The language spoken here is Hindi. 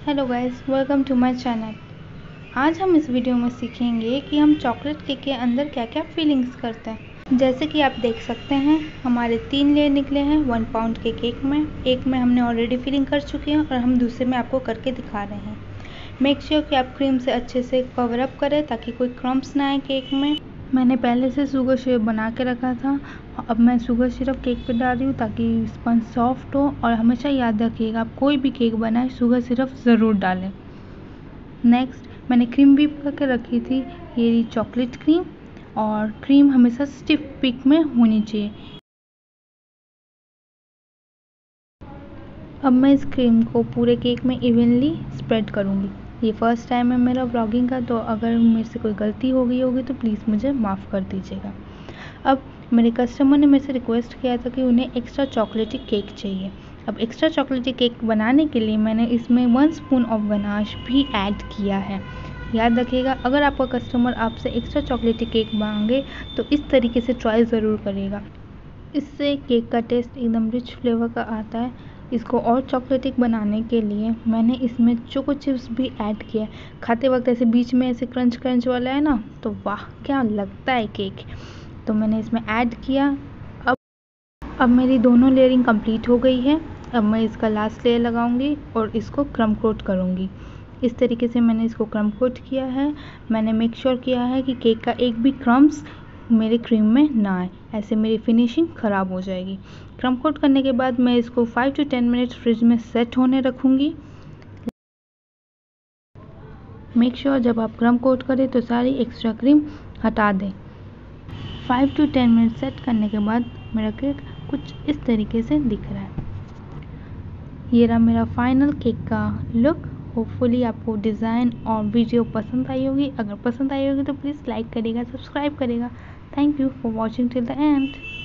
Hello guys, welcome to my channel. आज हम इस वीडियो में सीखेंगे कि हम चॉकलेट केक के अंदर क्या क्या फिलिंग्स करते हैं। जैसे कि आप देख सकते हैं, हमारे 3 लेयर निकले हैं 1 पाउंड के केक में। एक में हमने ऑलरेडी फिलिंग कर चुके हैं और हम दूसरे में आपको करके दिखा रहे हैं। मेक श्योर कि आप क्रीम से अच्छे से कवर अप करें ताकि कोई क्रम्स ना आए केक में। मैंने पहले से शुगर सिरप बना के रखा था। अब मैं शुगर सिरप केक पे डाल रही हूँ ताकि स्पंज सॉफ्ट हो। और हमेशा याद रखिएगा, आप कोई भी केक बनाए शुगर सिरप ज़रूर डालें। नेक्स्ट, मैंने क्रीम भी पका के रखी थी, ये चॉकलेट क्रीम। और क्रीम हमेशा स्टिफ पिक में होनी चाहिए। अब मैं इस क्रीम को पूरे केक में इवनली स्प्रेड करूँगी। ये फर्स्ट टाइम है मेरा व्लॉगिंग का, तो अगर मेरे से कोई गलती हो गई होगी तो प्लीज़ मुझे माफ़ कर दीजिएगा। अब मेरे कस्टमर ने मेरे से रिक्वेस्ट किया था कि उन्हें एक्स्ट्रा चॉकलेटी केक चाहिए। अब एक्स्ट्रा चॉकलेटी केक बनाने के लिए मैंने इसमें 1 स्पून ऑफ गनाश भी ऐड किया है। याद रखिएगा, अगर आपका कस्टमर आपसे एक्स्ट्रा चॉकलेटी केक मांगे तो इस तरीके से ट्राई ज़रूर करिएगा। इससे केक का टेस्ट एकदम रिच फ्लेवर का आता है। इसको और चॉकलेटिक बनाने के लिए मैंने इसमें चोको चिप्स भी ऐड किया है। खाते वक्त ऐसे बीच में ऐसे क्रंच क्रंच वाला है ना, तो वाह क्या लगता है केक। तो मैंने इसमें ऐड किया। अब मेरी दोनों लेयरिंग कंप्लीट हो गई है। अब मैं इसका लास्ट लेयर लगाऊंगी और इसको क्रम कोट करूंगी। इस तरीके से मैंने इसको क्रम कोट किया है। मैंने मेक श्योर किया है कि केक का एक भी क्रम्स मेरे क्रीम में ना आए, ऐसे मेरी फिनिशिंग ख़राब हो जाएगी। क्रम कोट करने के बाद मैं इसको 5 to 10 मिनट्स फ्रिज में सेट होने रखूँगी। मेक श्योर जब आप क्रम कोट करें तो सारी एक्स्ट्रा क्रीम हटा दें। 5 to 10 मिनट सेट करने के बाद मेरा केक कुछ इस तरीके से दिख रहा है। ये रहा मेरा फाइनल केक का लुक। होपफुली आपको डिज़ाइन और वीडियो पसंद आई होगी। अगर पसंद आई होगी तो प्लीज़ लाइक करिएगा, सब्सक्राइब करिएगा। Thank you for watching till the and.